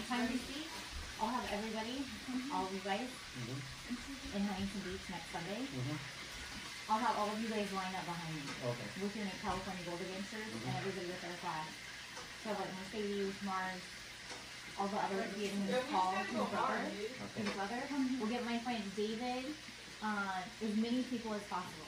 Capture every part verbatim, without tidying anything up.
nighttime retreat. I'll have everybody, mm-hmm. all of you guys, mm-hmm. in Huntington Beach next Sunday. Mm-hmm. I'll have all of you guys line up behind me. Okay. With your California Gold Adventures mm-hmm. and everybody with their flag. So like Mercedes, Mars, all the other Vietnamese Paul, his brother, okay. his brother. We'll get my friend David, uh, as many people as possible.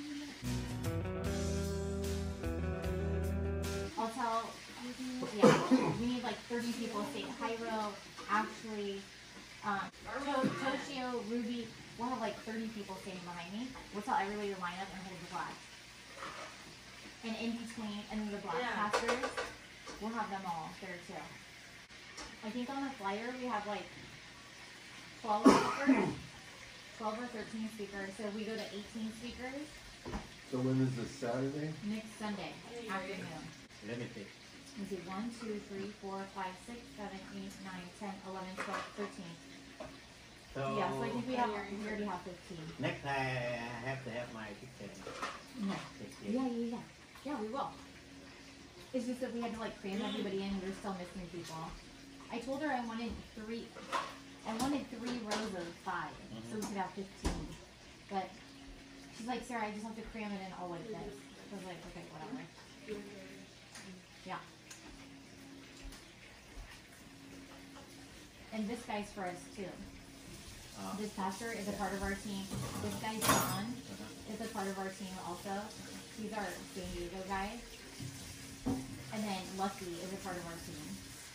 I'll tell, yeah, we need like thirty people. Say Hyro, Ashley, um, Toshio, Ruby. We'll have like thirty people standing behind me. We'll tell everybody to line up and hold the flag. And in between, and then the black yeah. pastors, we'll have them all there too. I think on the flyer we have like twelve speakers, twelve or thirteen speakers. So we go to eighteen speakers. So when is this Saturday? Next Sunday afternoon. Let me see. Let's see, one, two, three, four, five, six, seven, eight, nine, ten, eleven, twelve, thirteen. So yeah, so I think we have we already have fifteen. Next I have to have my ticket. No. Yeah, yeah, yeah. Yeah, we will. It's just that we had to like cram everybody in. We're still missing people. I told her I wanted three. I wanted three rows of five, mm-hmm. so we could have fifteen. But she's like, Sarah, I just have to cram it in all like this. I was like, okay, whatever. Yeah. And this guy's for us too. Uh, this pastor is a part of our team. This guy John is a part of our team also. He's our San Diego guy. And then Lucky is a part of our team.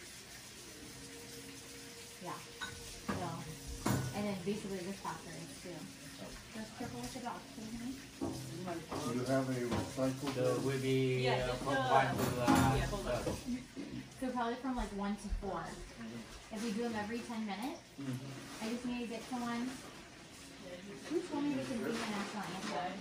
Yeah. So, and then basically this pastor is too. Just careful with the dog. Do you have a recycle? So we'll be yeah, uh, from uh, one to uh, yeah, hold on. So probably from like one to four. Mm-hmm. If we do them every ten minutes, mm-hmm. I just need to get someone. Who told me we could do the national anthem?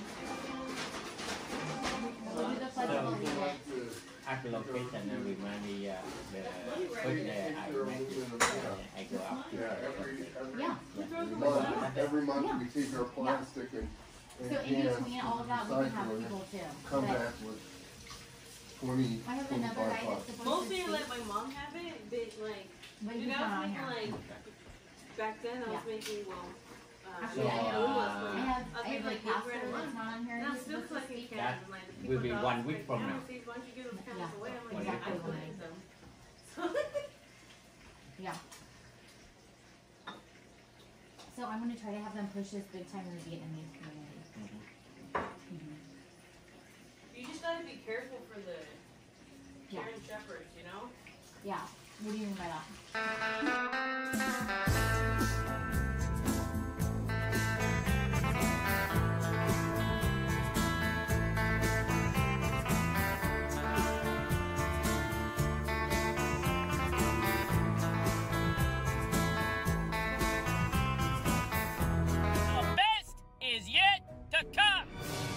We'll do the pledge of allegiance. At the location, and we maybe uh, the first day I uh, I go up. Yeah, every every, yeah. every month, every month yeah. we take our plastic yeah. and, and so in between all of that, we can have people too. Come back with twenty. I have another guy that's supposed Mostly to let my mom have it, but like, but you know, I was making like back then I was yeah. making well. Uh, Actually, yeah, I have, uh, I have, I have like pastor pastor that's not on here. And I'm still collecting cans. And like, will be one week from now. Why don't you give those cans yeah. away? I'm like, exactly. I'm collecting them. So yeah. So I'm going to try to have them push this big time in the Vietnamese community. Mm-hmm. Mm-hmm. You just got to be careful for the yeah. Karen shepherds, you know? Yeah. What do you mean by that? Is yet to come.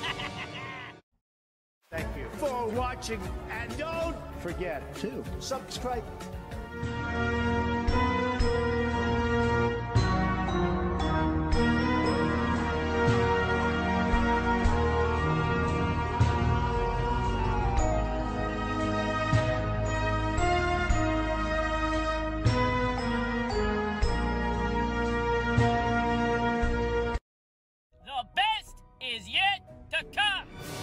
Thank you for watching, and don't forget to subscribe. The best is yet to come.